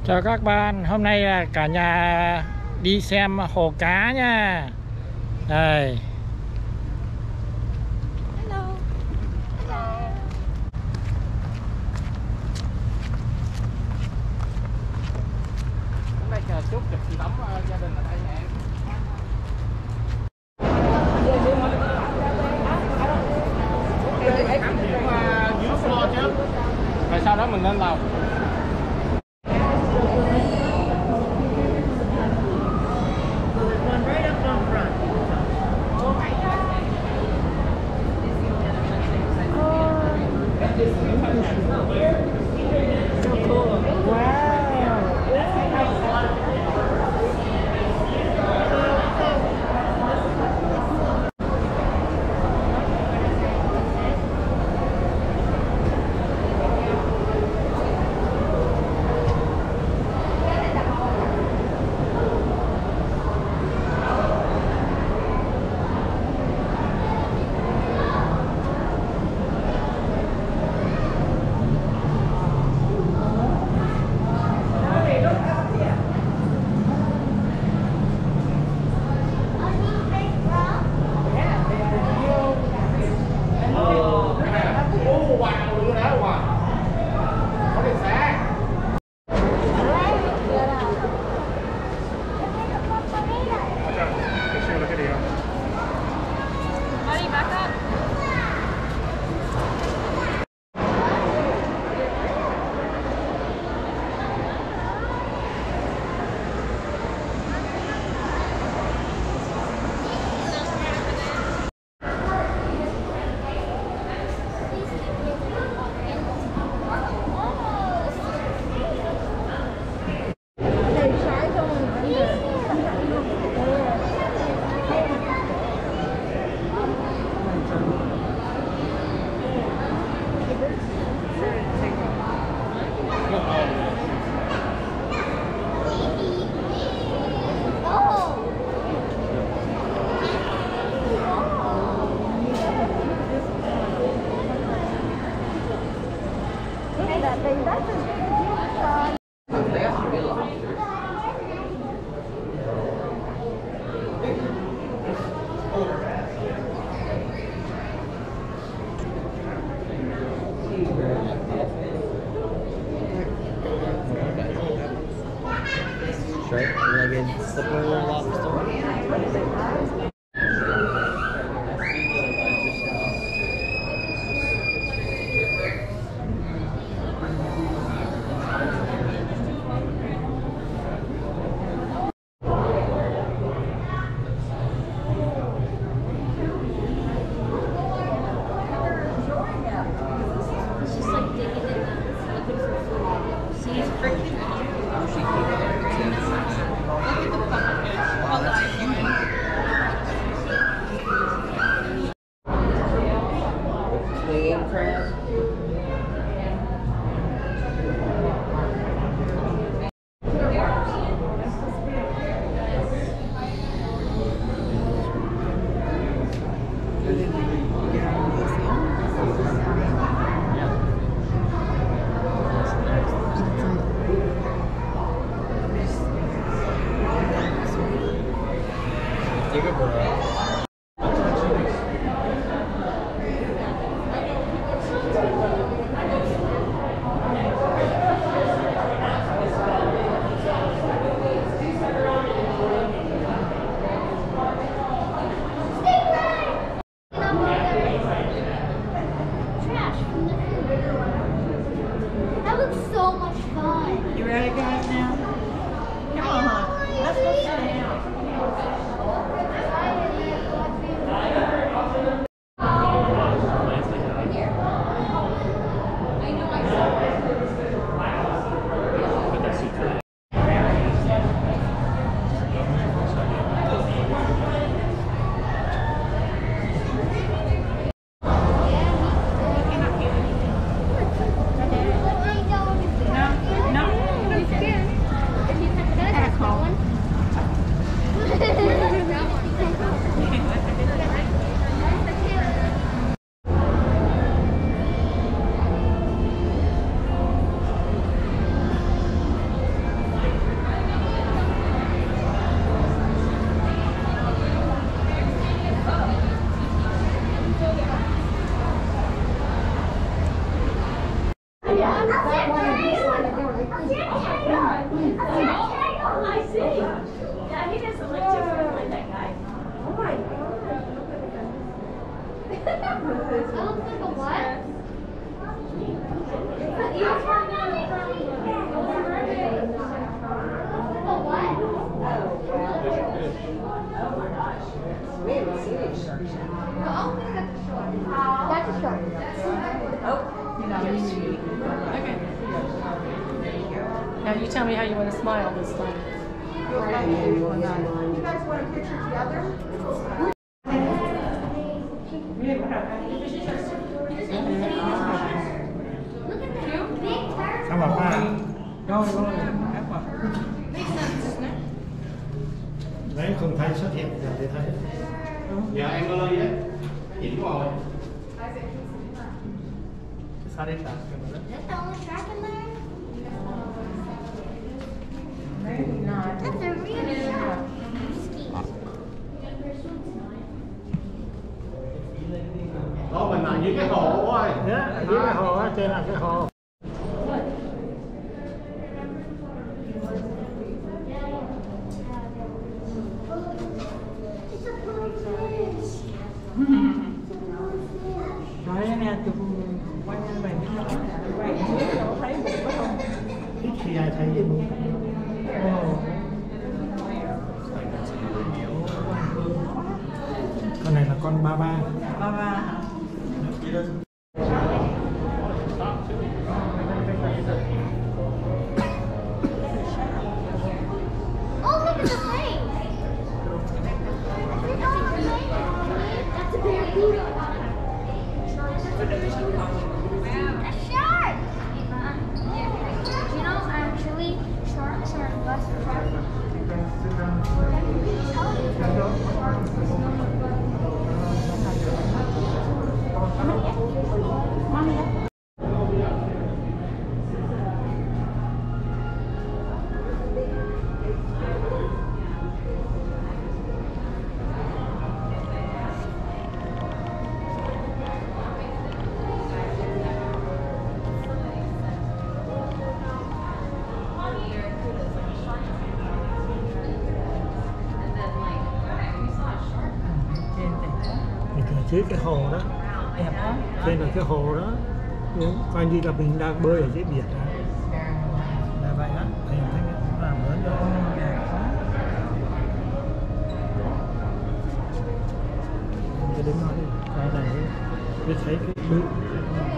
Chào các bạn, hôm nay là cả nhà đi xem hồ cá nha. Đây. Hello. Hôm nay chúc chụp tấm gia đình ở đây nè. Dưới floor trước, rồi sau đó mình lên lầu. Straight-legged slipper lobster. Clean crab. That's a shark. Okay. Now you tell me how you want to smile this time. You guys want a picture together? Sao bảo ba đấy không thấy xuất hiện giờ để thấy. Dạ em có ly đấy. Chỉnh rồi. Sao đây ta? That's the only shark in there? Maybe not. That's a real shark. Đó mình là dưới cái hồ rồi. Đấy, dưới cái hồ á, trên là cái hồ. Nói nè, chụp quanh anh mình quay dưới đâu thấy bụng có không? Ít khi ai thấy gì bụng. Con này là con ba ba. Ba ba hả? Oh, look at the plane. That's a barracuda. A shark. You know, actually, sharks are less attractive. Mommy. Mình ở dưới cái hồ đó. Đẹp lắm. Trên là cái hồ đó. Coi như là mình đang bơi ở dưới biển đó. Là vậy đó. Thì mình thấy nó làm lớn rồi. Đẹp quá. Cái đứng nói đi. Cái này, cái thấy cái bự.